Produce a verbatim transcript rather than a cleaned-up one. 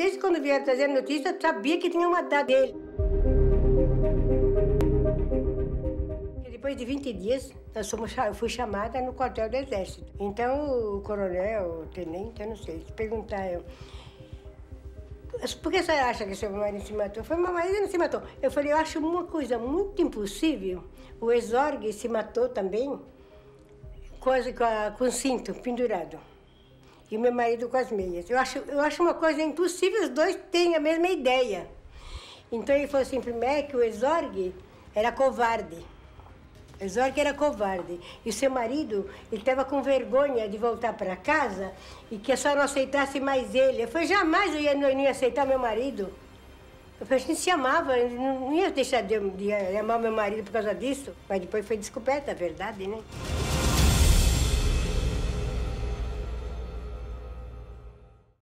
desde quando vieram trazer a notícia, eu sabia que tinha matado ele. Depois de vinte dias, nós fomos, eu fui chamada no quartel do Exército. Então, o coronel, o tenente, eu não sei, se perguntar, eu... Por que você acha que seu marido se matou? Eu falei, meu marido não se matou. Eu falei, eu acho uma coisa muito impossível. O Exorgue se matou também, quase com, a, com o cinto pendurado. E o meu marido com as meias. Eu acho, eu acho uma coisa impossível, os dois têm a mesma ideia. Então ele falou assim, primeiro que o Exorgue era covarde. O Exorgue era covarde. E o seu marido, ele estava com vergonha de voltar para casa e que a senhora não aceitasse mais ele. Eu falei, jamais eu ia, não ia aceitar meu marido. Eu falei, a gente se amava, eu não ia deixar de, de amar meu marido por causa disso. Mas depois foi descoberta a verdade, né?